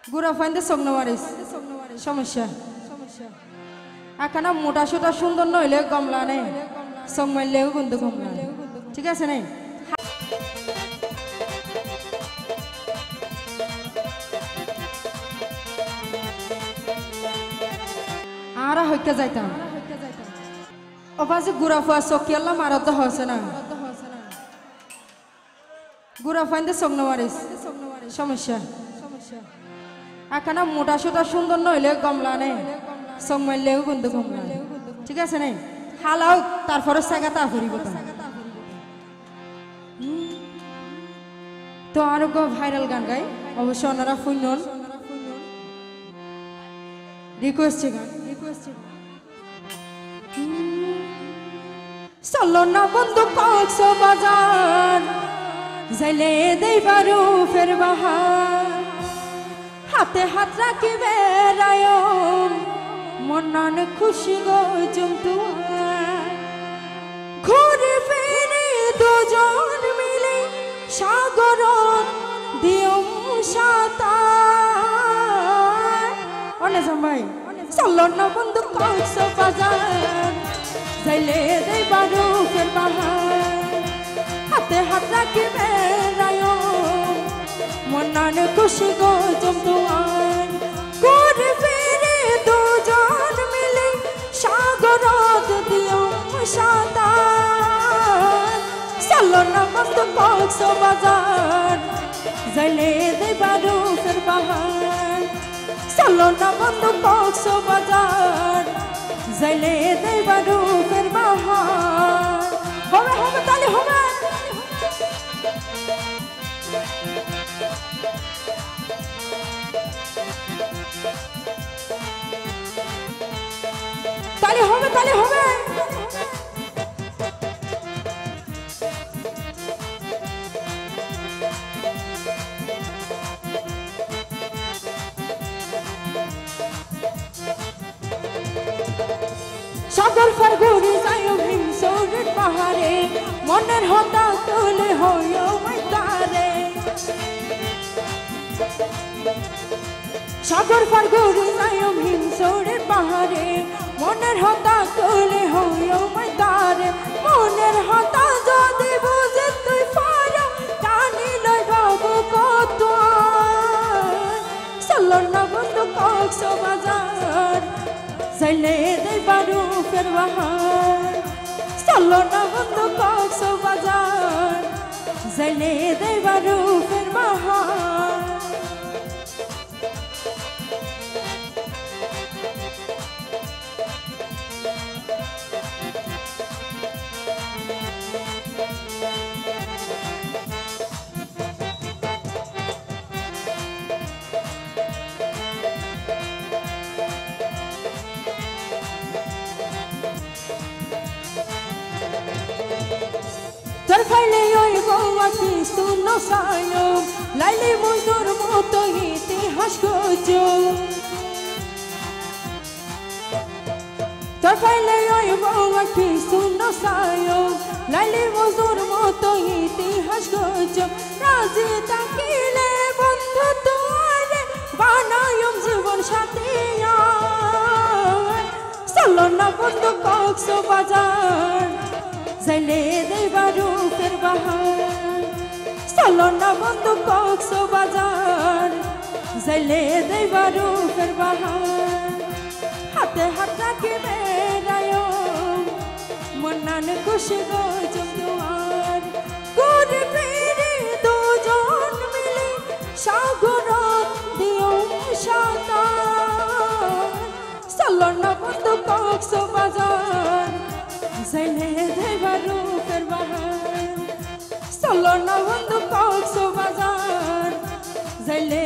গুড়া ফাইন্দে সগ্ন মারিস সমস্যা আখানা মোটা সোটা সুন্দর নইলে গমলা নেই সং মারলেও কিন্তু গমলা ঠিক আছে নেই আর হইকে যাইতাম অবাজে গুড়া ফুয়া চকি আল্লাহ মারত হচ্ছে না গুড়া ফাইন্দে সগ্ন মারিস সমস্যা আখানা মোটা সোটা সুন্দর নইলে গমলা নেই সং মারলেও কিন্তু গমলা ঠিক আছে নেই হালাও তারপরে সাগাতা ফুরিব তো আরো ভাইরাল গান গাই অবশ্য ওনারা শুনুন রিকোয়েস্ট গান চলো না বন্ধু কক্সবাজার যাইলে দেই বারু ফের বাহার হাতে হাত রাখি বেড়ায় মনান খুশি গো জন্তু ঘুরে ফিরে দুজন মিলে সাগর দিও সাঁতার অনেক ভাই চলো না বন্ধু কক্সবাজার যাইলে দেই বারু ফের বাহার হাতে হাত রাখি বেড়ায় মনান খুশি গো জন্তু ঘুরে ফিরে দুজন মিলে সাগর দিও সাঁতার চলো না বন্ধু কক্সবাজার যাইলে দেই বারু ফের বাহার চলো না বন্ধু কক্সবাজার যাইলে দেই বারু ফের বাহার হবে হবে তাহলে হবে তাহলে হবে তাহলে হবে সাগর ফারগুনি যাইও হিমসৌরের পাহাড়ে মনের হতা তুলে হইও মাইতারে সাগর ফারগুনি যাইও হিমসৌরের পাহাড়ে মনের হতা তুলে হইও মাইতারে মনের হতা যদি বুঝে তুই পারো টানি লই বাবু কত চলো না বন্ধু কক্সবাজার যাইলে দেই বারু ফের বাহার চলো না বন্ধু কক্সবাজার যাইলে দেই বারু ফের বাহার তোর ফাইলে ওই গোয়া কিছু নসায় লাইলি মজুর মতো ইতিহাস খুঁজো তোর ফাইলে ওই গোয়া কিছু নসায় লাইলি মজুর মতো ইতিহাস খুঁজো রাজি থাকিলে বন্ধু তোর বানায়ম জীবন সাথী চলো না বন্ধু কক্সবাজার যাইলে দেই বারু ফের বাহার চলো না বন্ধু কক্সবাজার যাইলে দেই বারু ফের বাহার হাতে হাত রাখি বেড়ায় মনান খুশি গো জমুয়ার ঘুরে ফিরে দুজন মিলে সাগর দিও সাঁতার চলো না বন্ধু কক্সবাজার যাইলে দেই বারু ফের বাহার চলো না বন্ধু কক্সবাজার যাইলে